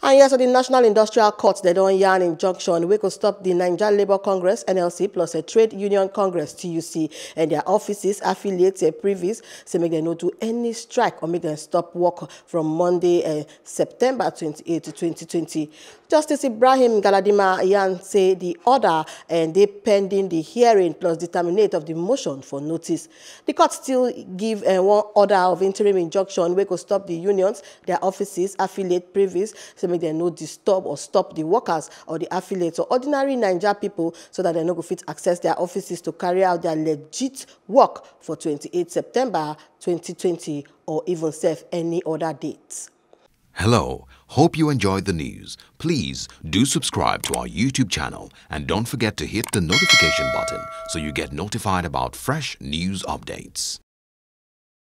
And yes, the National Industrial Court, they don't yarn injunction. We could stop the Nigeria Labour Congress, NLC, plus a Trade Union Congress, TUC, and their offices, affiliates, previous, so make them not do any strike or make them stop work from Monday, September 28 to 2020. Justice Ibrahim Galadima Yan say the order and they pending the hearing plus the terminate of the motion for notice. The court still give one order of interim injunction we could stop the unions, their offices, affiliate previous, so make them no disturb or stop the workers or the affiliates or ordinary Niger people so that they no go fit access their offices to carry out their legit work for 28 September 2020 or even serve any other dates. Hello, hope you enjoyed the news. Please do subscribe to our YouTube channel and don't forget to hit the notification button so you get notified about fresh news updates.